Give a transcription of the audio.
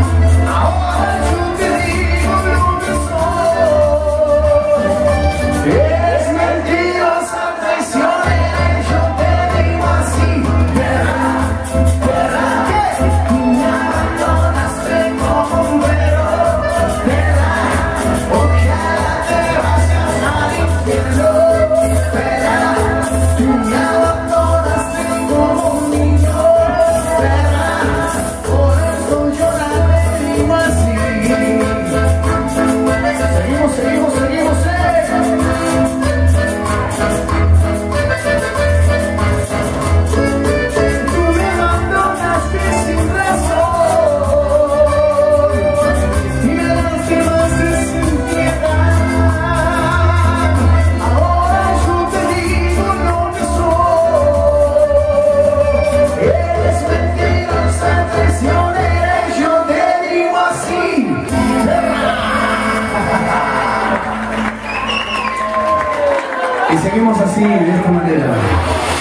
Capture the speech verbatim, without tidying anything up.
Ahora yo te digo lo que soy. Es mentirosa, traicionera, y yo te digo así. Verdad, verdad que tú me abandonaste como un perro. Verdad, ojalá te vayas al infierno. Verdad, tú me abandonaste como un niño. Verdad, por eso yo la digo así. Seguimos, seguimos, seguimos, eh. Tú me abandonaste sin razón y me lastimaste sin piedad. Ahora yo te digo lo que soy. Eres mentirosa, traicionera, y yo te digo así. Y seguimos así, de esta manera.